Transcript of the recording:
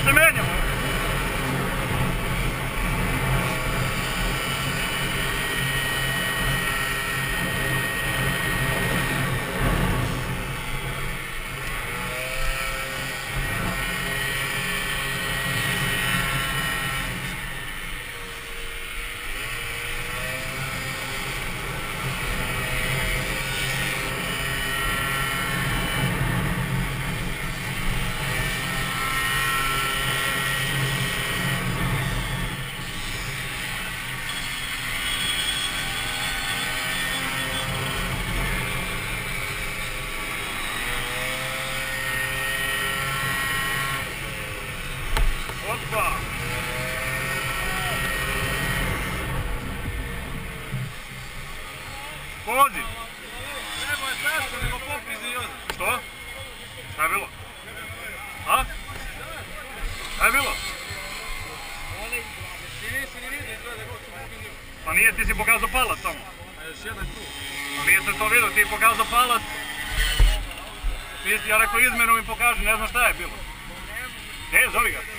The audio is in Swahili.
se menjamo. Opa! Podi! Treba je zašto, nego poprizi još. Što? Šta je bilo? A? Šta je bilo? Ti nisi ni vidio izgleda kako ću poprizi. Pa nije, ti si pokazao palac tamo. A još jedan tu. Pa nije se to vidio, ti je pokazao palac. Ja rekao izmenu mi pokaži, ne znam šta je bilo. Zovi ga.